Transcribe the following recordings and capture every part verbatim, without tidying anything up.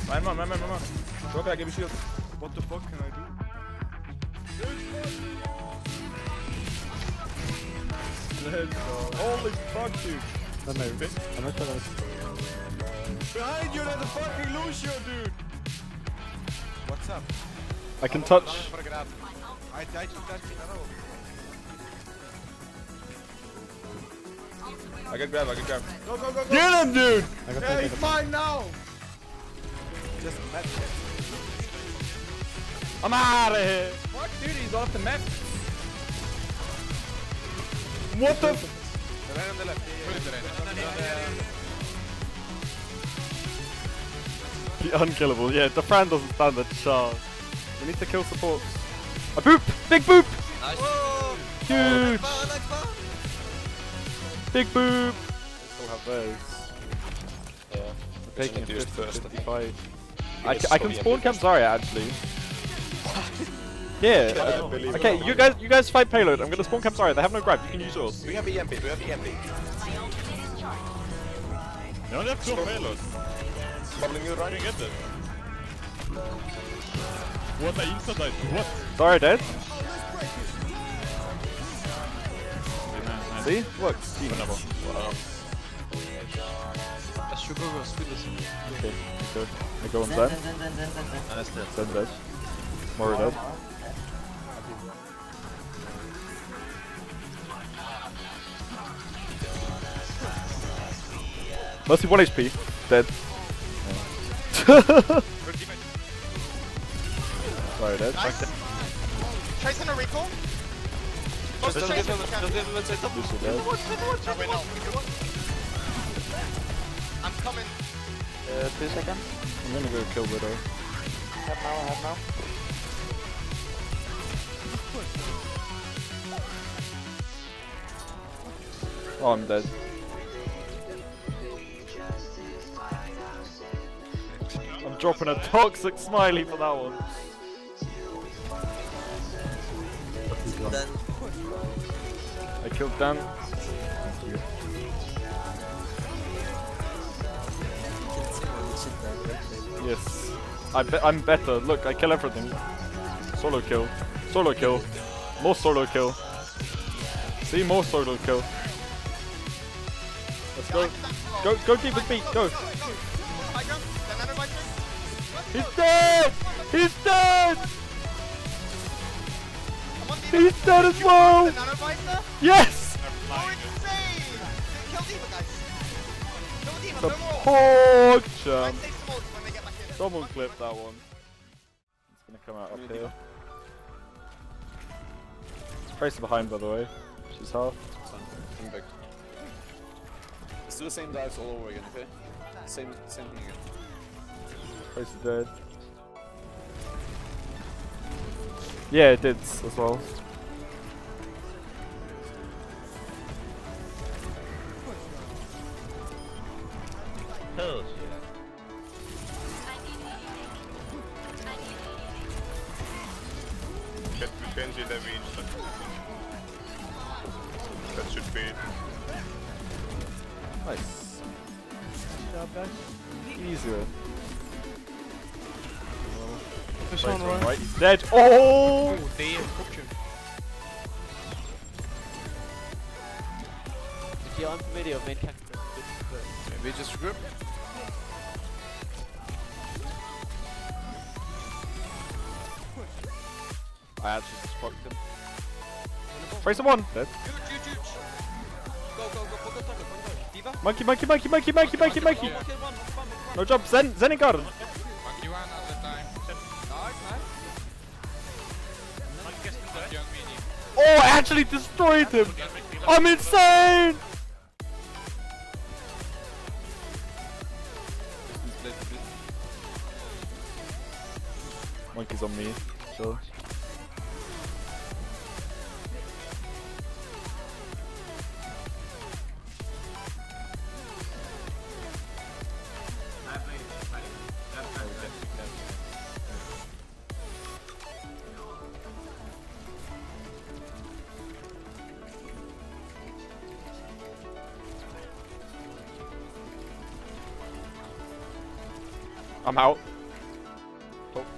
Man, man, man, man, man. Joker, I give you shield. What the fuck can I do? Let's go. Holy fuck, dude. I'm not I'm not gonna... Behind you, there's a fucking Lucio, dude! What's up? I can touch. I died to that. I can grab, I can grab. Go, go, go, go! Get him, dude! I got Yeah, he's mine now! Just met him. I'm out of here! What, dude? He's off the map. What the f- Right on the left. The unkillable, yeah, the Fran doesn't stand a chance. We need to kill supports. A boop! Big boop! Nice. Huge! Oh, Big boop! We still have those. yeah. We're taking a Used fifty, first. fifty-five. I, c I can spawn camp Zarya actually. Yeah. Yeah, uh, I believe okay, it. you guys, you guys fight payload. I'm gonna spawn camp Zarya. They have no grab. You can use yours. We have E M P, we have E M P. They only have two payloads. Bubbling you right? Can you get it? What I insta died. What? Zarya dead. Nice, nice. See? Works. Wunderbar. Wow. Okay, good. I go on Zen. Zen dead. Mora dead. Mercy one H P. Dead. Sorry, dead. Chasing a recall. Just just give him, just give him a set up. Lucio dead. Wait, no. I'm coming. Uh, two seconds. I'm gonna go kill Widow. Have now, have now. Oh, I'm dead. I'm dropping a toxic smiley for that one. Then I killed Dan. Yes. I be I'm better. Look, I kill everything. Solo kill. Solo kill. More solo kill. See, more solo kill. Let's go. Go, go deep with beat. Go. He's dead! He's dead! He's dead as well! Yes! The pork jump. Someone clip that one. It's gonna come out up here. Tracer behind, by the way. She's half. come back. Let's do the same dives all over again, okay? Same same thing again. Tracer dead. Yeah, it did as well. Hell Get to change it every instant. That should be it. Nice. Good job, guys. Easier. Push on, right? Right, he's dead. Oh! If you're on video, main character. Maybe just grip. I actually just fucked him. Tracer one! Dead. Monkey, monkey, monkey, monkey, monkey, monkey, monkey! No jump, Zen, Zen and garden! Oh, I actually destroyed him! I'm insane! Monkey's on me, so. I'm out.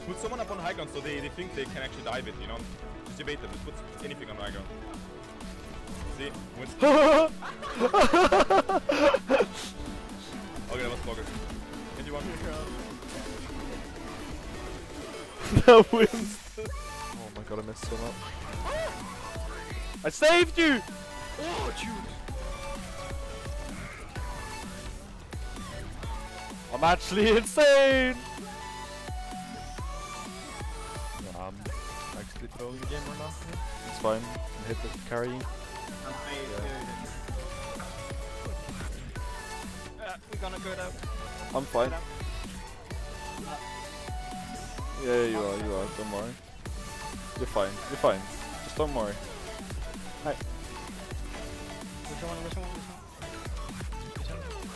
Put someone up on high ground so they, they think they can actually dive it, you know? Just debate them, just put anything on high ground. See? Winston. Okay, that was focus. Can you one? That wins. Oh my god, I missed so much. I saved you! Oh, dude. I'm actually insane! Yeah, I'm actually throwing the game right now. It's fine. I hit the carry. Yeah, we're gonna go down. I'm fine. Yeah, you are, you are. Don't worry. You're fine. You're fine. Just don't worry. Hi. Which one, which one, which one?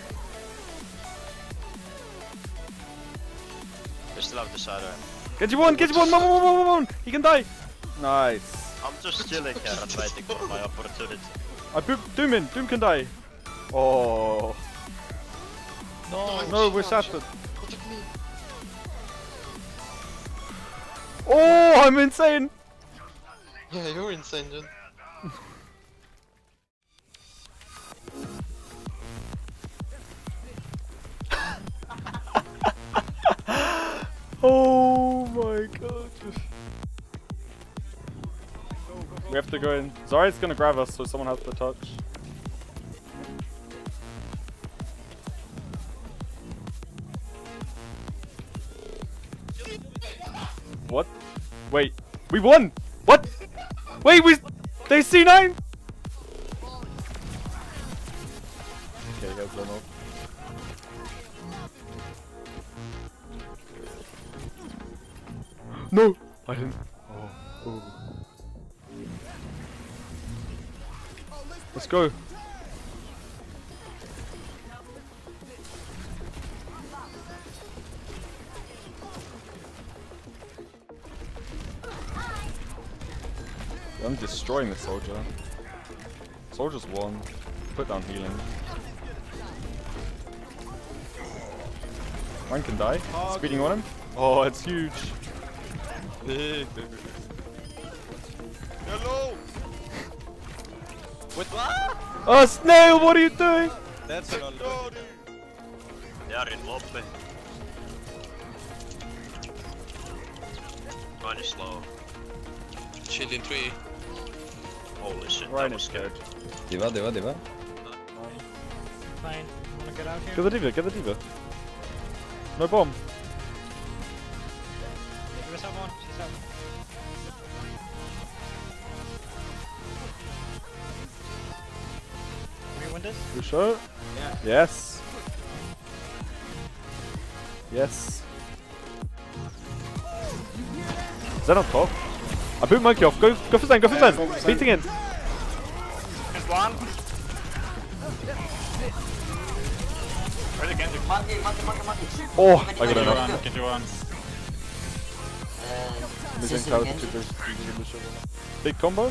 They still have the shadow. Get you one! Get you one! One, one, one, one, one! He can die! Nice. I'm just chilling here and waiting for my opportunity. I boop Doom in! Doom can die! Oh. No, No, we're shattered. Oh, I'm insane! Yeah, you're insane, dude. Oh my god. We have to go in. Zarya's gonna grab us, so someone has to touch. What? Wait, we won! What? Wait, we they C nine? Okay, guys, don't know. No! I didn't. Oh. Oh. Let's go. I'm destroying the soldier. Soldier's won. Put down healing. Mine can die. Speeding on him. Oh, it's huge. Hello! With what? Oh, Snail, what are you doing? That's a no, dude. They are in lobby. Kind of slow. Shield in three. Holy shit, Ryan that is was scared. Diva, diva, diva. Fine. Wanna get out here? Get the diva, get the diva. No bomb. Give us someone. She's up. Can we win this? You sure? Yeah. Yes. Yes. Is that on top? I boot monkey off. Go, go for Zen. Go for Zen. Beating in. There's one. Where's the Genji? Monkey, monkey, monkey, monkey. Oh, I got enough. One, Genji one. Missing tower to there's big combo.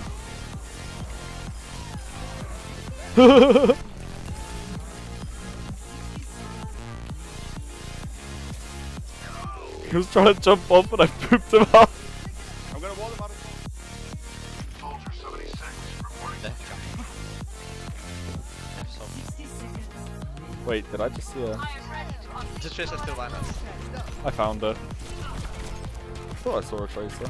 He was trying to jump off and I pooped him out. I'm gonna wall him out of Wait, did I just see her? Just Tracer still behind us. I found her. I thought I saw a Tracer.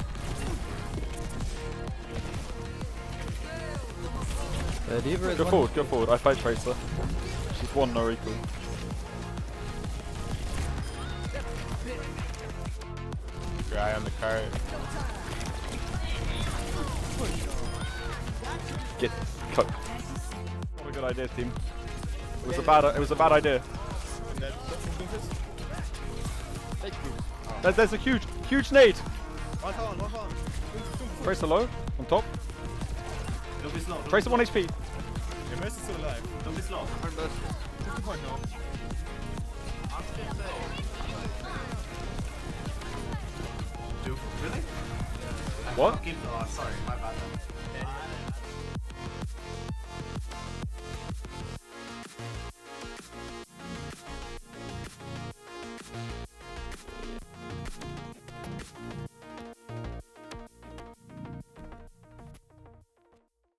Uh, diva is Go one. forward, go forward. I fight Tracer. She's one no equal. Guy on the cart. Get cut. What a good idea, team. It was a bad. It was a bad idea. There, there's a huge, huge nade. One on, one on. Tracer low on top. Don't be slow. Tracer one H P. Your Mercy's still alive. Don't be slow. fifty point now. Dude, really? What? Oh, sorry, my bad.